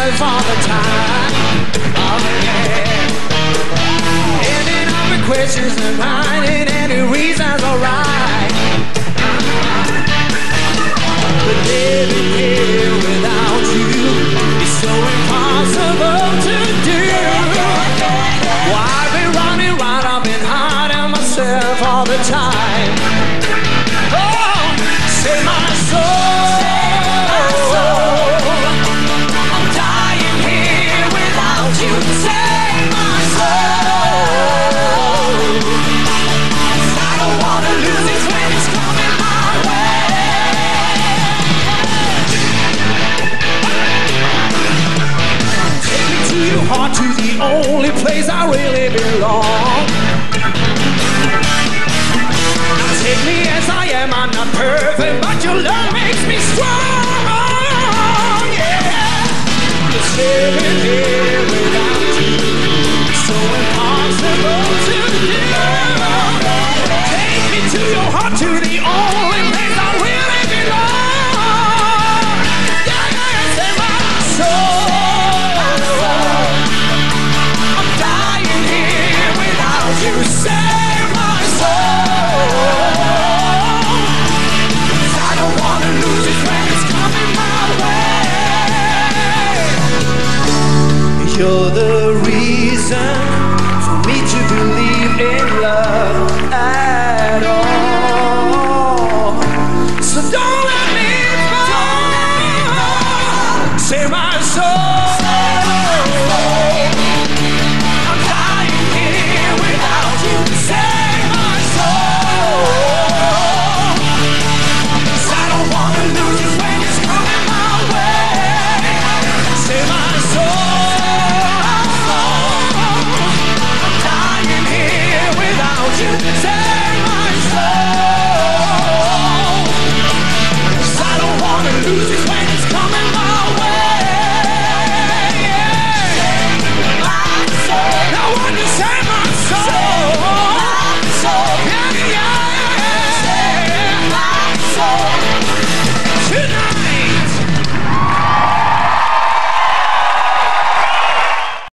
myself all the time. Oh yeah. Ending up with questions and finding any reasons alright. But living here without you is so impossible to do. Why I've been running round, I've been hiding myself all the time. Oh, save my soul. I'm dying here without you. Save my soul. I don't wanna lose it when it's coming my way. Take me to your heart, to the only place I really belong. Now take me as I am, I'm not perfect, but your love makes me strong. Yeah, just living here without you, so impossible to do. Take me to your heart, to the only